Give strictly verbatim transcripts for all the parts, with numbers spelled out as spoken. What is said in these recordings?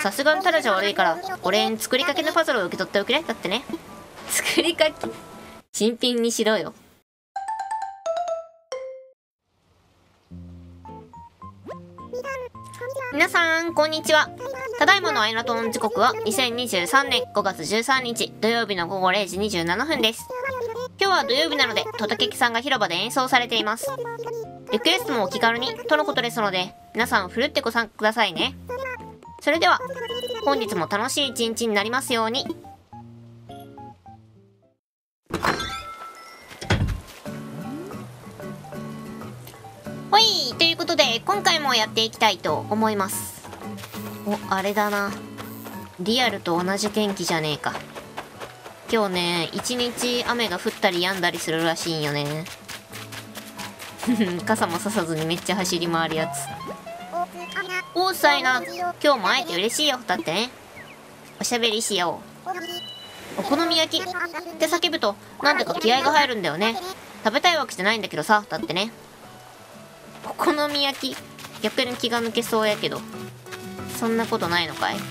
さすがにタラじゃ悪いから俺に作りかけのパズルを受け取っておくれ。だってね。作りかけ新品にしろよ。皆さんこんにちは。ただいまのアイナトーン時刻はにせんにじゅうさんねんごがつじゅうさんにち土曜日のごごれいじにじゅうななふんです。今日は土曜日なのでトタケキさんが広場で演奏されています。リクエストもお気軽にとのことですので、皆さんふるってご参加くださいね。それでは本日も楽しい一日になりますように。ほい、ということで今回もやっていきたいと思います。お、あれだな、リアルと同じ天気じゃねえか。今日ね、一日雨が降ったり止んだりするらしいんよね。傘もささずにめっちゃ走り回るやつ。おっさいな、今日も会えて嬉しいよ。だってね、おしゃべりしよう。お好み焼きって叫ぶとなんだか気合が入るんだよね。食べたいわけじゃないんだけどさ。だってね、お好み焼き逆に気が抜けそうやけど、そんなことないのかい。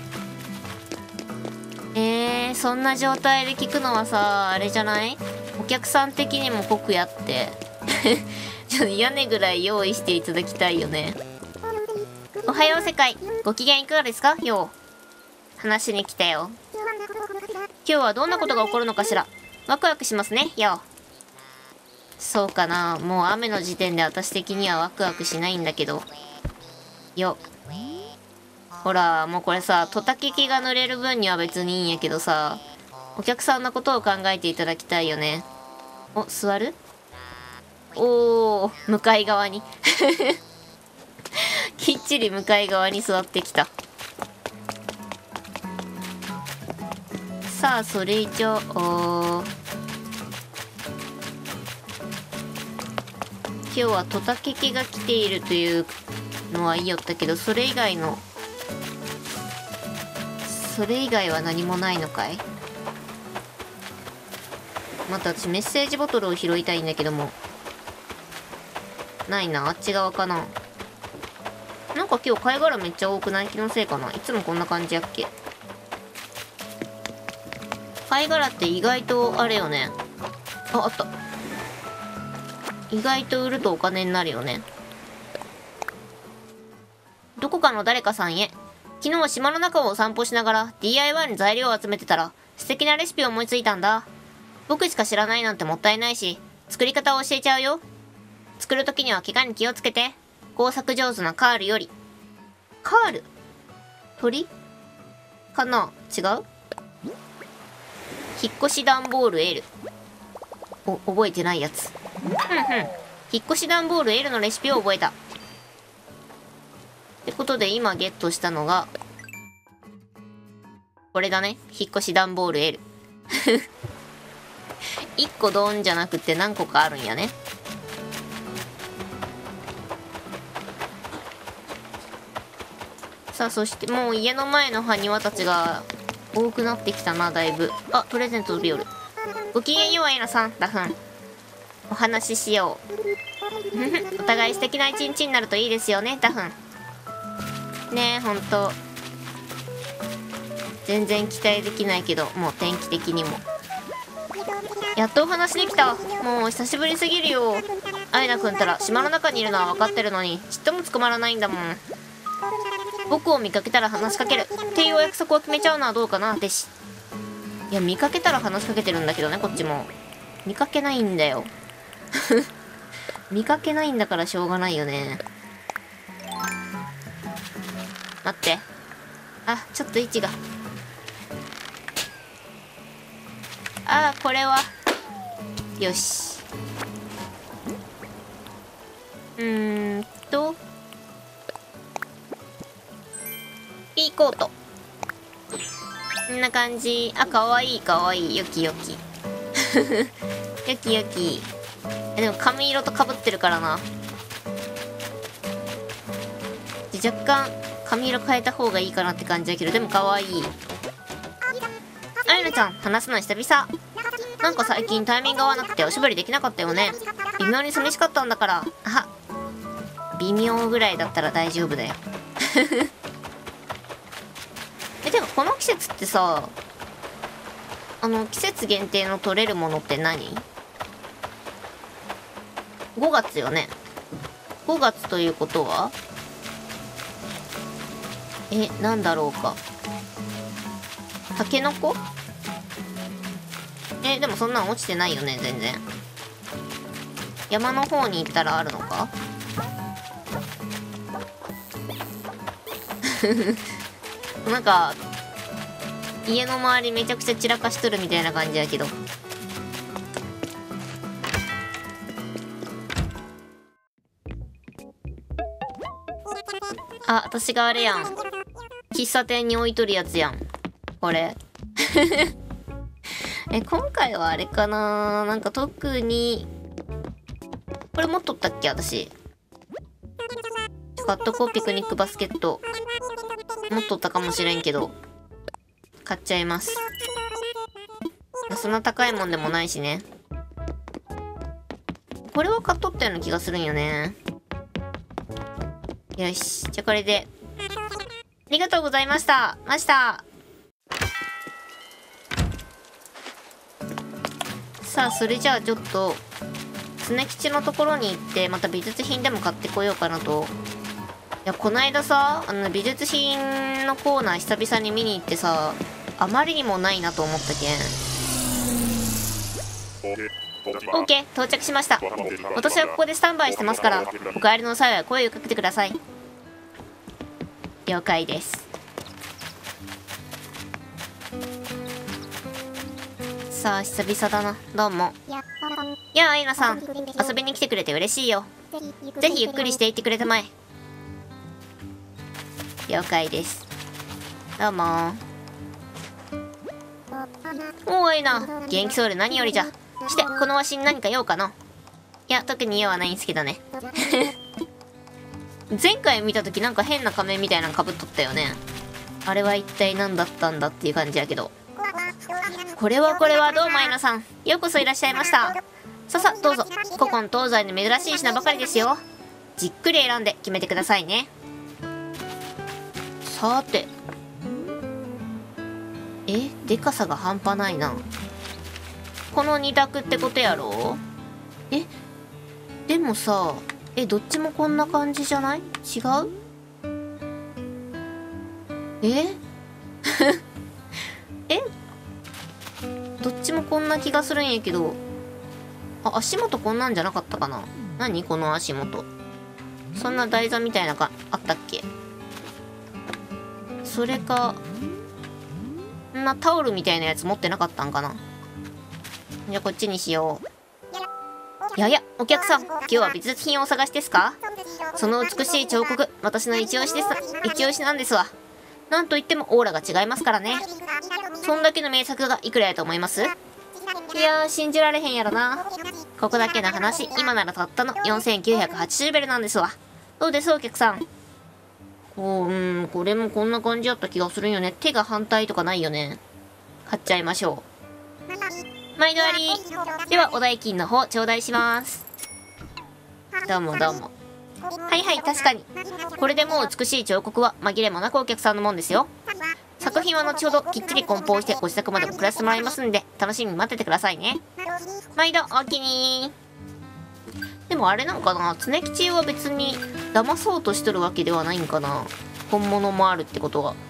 えー、そんな状態で聞くのはさ、あれじゃない？お客さん的にも酷やってちょっと屋根ぐらい用意していただきたいよね。おはよう世界、ご機嫌いかがですかよう。話しに来たよ。今日はどんなことが起こるのかしら。ワクワクしますねよう。そうかな、もう雨の時点で私的にはワクワクしないんだけどよ。ほらもうこれさ、トタケキが濡れる分には別にいいんやけどさ、お客さんのことを考えていただきたいよね。お、座る？おー、向かい側にきっちり向かい側に座ってきた。さあそれ以上、今日はトタケキが来ているというのは言いよったけど、それ以外のそれ以外は何もないのかい。また私メッセージボトルを拾いたいんだけどもないな。あっち側かな。なんか今日貝殻めっちゃ多くない？気のせいかな。いつもこんな感じやっけ。貝殻って意外とあれよね。あ、あった。意外と売るとお金になるよね。どこかの誰かさんへ。昨日は島の中をお散歩しながら ディーアイワイ の材料を集めてたら素敵なレシピを思いついたんだ。僕しか知らないなんてもったいないし、作り方を教えちゃうよ。作る時には怪我に気をつけて。工作上手なカールより。カール？鳥？かな？違う？引っ越し段ボール L。 お、覚えてないやつ。ふんふん、引っ越し段ボール L のレシピを覚えた。ってことで今ゲットしたのがこれだね。引っ越し段ボール L いっこドーンじゃなくて何個かあるんやね。さあそしてもう家の前の埴輪たちが多くなってきたな、だいぶ。あ、プレゼント日和。ごきげんようアイナさん。ダフン、お話ししようお互い素敵な一日になるといいですよね。ダフンねえ、ほんと全然期待できないけど、もう天気的にもやっとお話できた。もう久しぶりすぎるよ。アイナくんたら島の中にいるのは分かってるのにちっとも捕まらないんだもん。僕を見かけたら話しかけるっていうお約束を決めちゃうのはどうかな。でし、いや見かけたら話しかけてるんだけどね、こっちも見かけないんだよ見かけないんだからしょうがないよね。待って、あ、ちょっと位置が、あーこれはよし。うーんとピーコート、こんな感じ。あ、かわいいかわいい、よきよきよきよき。でも髪色とかぶってるからな。若干髪色変えた方がいいかなって感じだけど、でもかわいい。アイナちゃん、話すの久々。なんか最近タイミング合わなくておしゃべりできなかったよね。微妙に寂しかったんだから。あ、微妙ぐらいだったら大丈夫だよこの季節ってさ、あの季節限定の取れるものって何？ ご 月よね。ごがつということは、え、なんだろうか。タケノコ？え、でもそんなん落ちてないよね、全然。山の方に行ったらあるのか？なんか家の周りめちゃくちゃ散らかしとるみたいな感じやけど。あ、私があれやん、喫茶店に置いとるやつやんこれ。え、今回はあれかな、なんか特にこれ持っとったっけ私。カットコーピクニックバスケット持っとったかもしれんけど買っちゃいます。そんな高いもんでもないしね。これは買っとったような気がするんよね。よし、じゃあこれでありがとうございましたましたさあ、それじゃあちょっと常吉のところに行ってまた美術品でも買ってこようかなと。いや、こないださ、あの美術品のコーナー久々に見に行ってさ、あまりにもないなと思ったけん。オーケー、到着しました。私はここでスタンバイしてますから、お帰りの際は声をかけてください。了解です。さあ、久々だな。どうも。やあ、アイナさん、遊びに来てくれて嬉しいよ。ぜひゆっくりしていってくれたまえ。了解です。どうも。おー、アイナ、元気そうで何よりじゃ。して、このわしに何か用かの？いや、特に用はないんすけどね。前回見た時なんか変な仮面みたいなのかぶっとったよね。あれは一体何だったんだっていう感じやけど。これはこれは、どうもアイナさん、ようこそいらっしゃいました。ささ、どうぞ。古今東西の珍しい品ばかりですよ。じっくり選んで決めてくださいね。さて、え、でかさが半端ないな。このに択ってことやろ。え、でもさ、え、どっちもこんな感じじゃない？違う？ええ、どっちもこんな気がするんやけど。あ、足元こんなんじゃなかったかな。何この足元、そんな台座みたいなかあったっけ。それか、こんなタオルみたいなやつ持ってなかったんかな。じゃあこっちにしよう。やや、お客さん、今日は美術品をお探しですか？その美しい彫刻、私の一押しです。一押しなんですわ。なんといってもオーラが違いますからね。そんだけの名作がいくらやと思います？いやー、信じられへんやろな。ここだけの話、今ならたったのよんせんきゅうひゃくはちじゅうベルなんですわ。どうですお客さん。こう、うん、これもこんな感じだった気がするんよね。手が反対とかないよね。買っちゃいましょう。毎度あり。ではお代金の方頂戴します。どうもどうも。はいはい、確かにこれでもう美しい彫刻は紛れもなくお客さんのもんですよ。作品は後ほどきっちり梱包してご自宅まで送らせてもらいますんで、楽しみに待っててくださいね。毎度おおきに。でもあれなんかな、常吉は別に騙そうとしとるわけではないんかな。本物もあるってことは。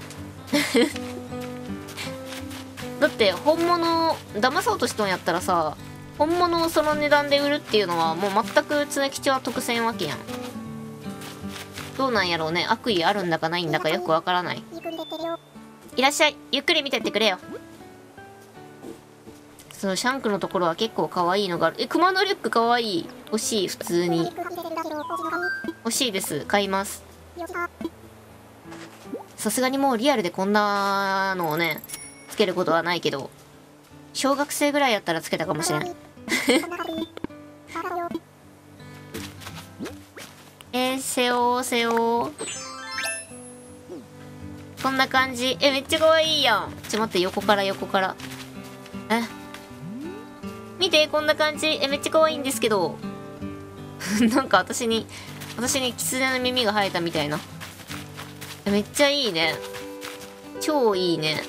だって本物騙そうとしとんやったらさ、本物をその値段で売るっていうのはもう全く常吉は得せんわけやん。どうなんやろうね。悪意あるんだかないんだかよくわからない。いらっしゃい、ゆっくり見てってくれよ。そう、シャンクのところは結構可愛いのがある。え、熊のリュック可愛い。欲しい、普通に欲しいです。買います。さすがにもうリアルでこんなのをねつけることはないけど、小学生ぐらいやったらつけたかもしれん。えー、せおせおこんな感じ。え、めっちゃ可愛いやん。ちょ待って、横から横からえ見て、こんな感じ。え、めっちゃ可愛いんですけど。なんか私に私にキツネの耳が生えたみたいな。え、めっちゃいいね。 超いいね。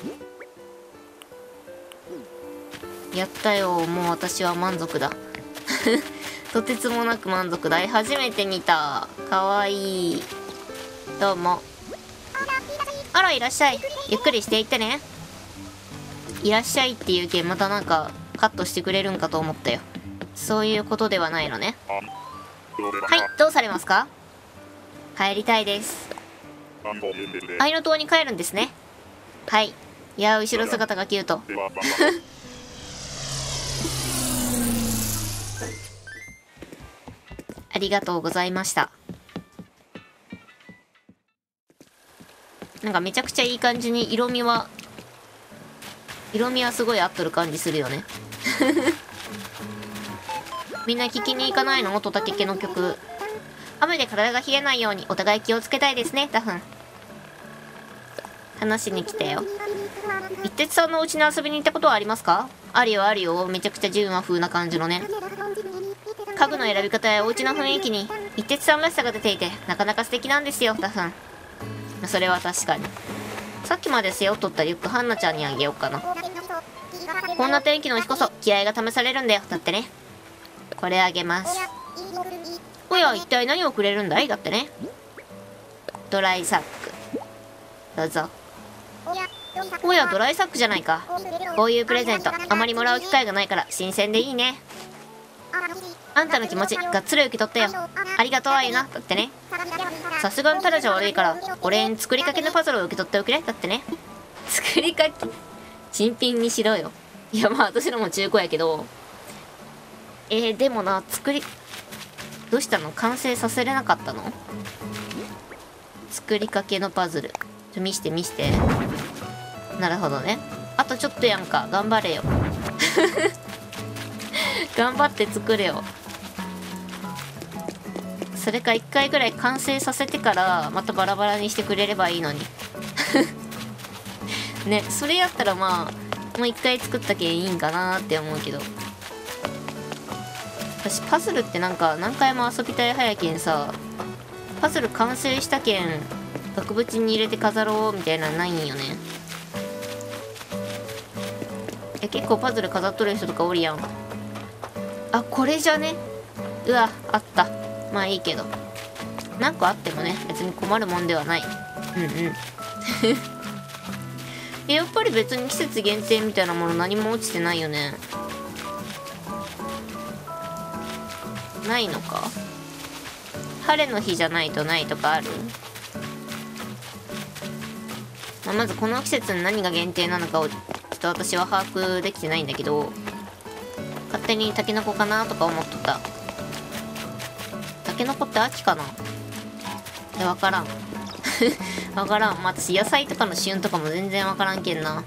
やったよ。もう私は満足だ。とてつもなく満足だ。初めて見た。かわいい。どうも。あら、いらっしゃい。ゆっくりしていってね。いらっしゃいっていうけん、またなんかカットしてくれるんかと思ったよ。そういうことではないのね。はい、どうされますか？帰りたいです。愛の島に帰るんですね。はい。いや、後ろ姿がキュート。ありがとうございました。なんかめちゃくちゃいい感じに色味は色味はすごい合っとる感じするよね。みんな聞きに行かないの？音竹家の曲。雨で体が冷えないようにお互い気をつけたいですね、ダフン。話しに来たよ。一徹さんのお家に遊びに行ったことはありますか？あるよあるよ。めちゃくちゃ純和風な感じのね。家具の選び方やお家の雰囲気に一徹さんらしさが出ていて、なかなか素敵なんですよ、ダフン。それは確かに。さっきまで背負っとったリュック、ハンナちゃんにあげようかな。こんな天気の日こそ気合が試されるんだよ。だってね。これあげます。おや、一体何をくれるんだい？だってね。ドライサック。どうぞ。おや、ドライサックじゃないか。こういうプレゼント、あまりもらう機会がないから新鮮でいいね。あんたの気持ち、がっつり受け取ったよ。ありがとう、あゆな。だってね。さすがにただじゃ悪いから、俺に作りかけのパズルを受け取っておくれ。だってね。作りかけ新品にしろよ。いや、まあ、私のも中古やけど。えー、でもな、作り、どうしたの？完成させれなかったの？作りかけのパズル。ちょ、見して見して。なるほどね。あとちょっとやんか。頑張れよ。頑張って作れよ。それか一回ぐらい完成させてからまたバラバラにしてくれればいいのに。ね、それやったらまあもう一回作ったけんいいんかなって思うけど、私パズルってなんか何回も遊びたい早けんさ、パズル完成したけん額縁に入れて飾ろうみたいなのないんよね。え、結構パズル飾っとる人とかおるやん。あ、これじゃね。うわ、あった。まあいいけど、何個あってもね別に困るもんではない。うんうん。やっぱり別に季節限定みたいなもの何も落ちてないよね。ないのか。晴れの日じゃないとないとかある？まあ、まずこの季節に何が限定なのかをちょっと私は把握できてないんだけど、勝手にタケノコかなとか思っとった。タケノコって秋かな？え、わからん。わからん。まあ、私野菜とかの旬とかも全然わからんけんな。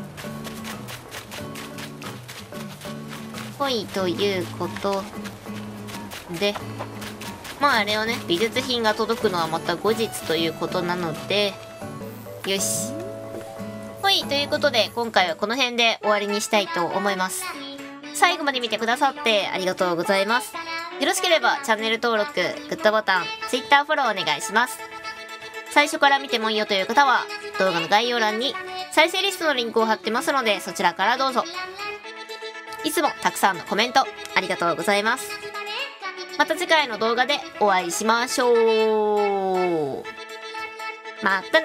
ほい、ということで、まああれをね、美術品が届くのはまた後日ということなので、よし。ほい、ということで今回はこの辺で終わりにしたいと思います。最後まで見てくださってありがとうございます。よろしければチャンネル登録、グッドボタン、Twitter フォローお願いします。最初から見てもいいよという方は動画の概要欄に再生リストのリンクを貼ってますので、そちらからどうぞ。いつもたくさんのコメントありがとうございます。また次回の動画でお会いしましょう。また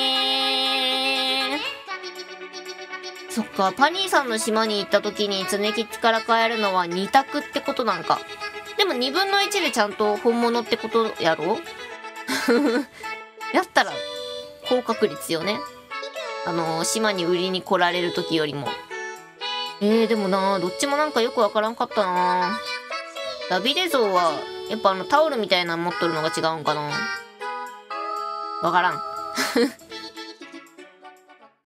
ねー。そっか、パニーさんの島に行った時に常吉から買えるのはに択ってことなんか。でもにぶんのいちでちゃんと本物ってことやろ。やったら高確率よね。あのー、島に売りに来られる時よりも。えー、でもなー、どっちもなんかよくわからんかったなー。ダビデ像はやっぱあのタオルみたいなの持っとるのが違うんかな。わからん。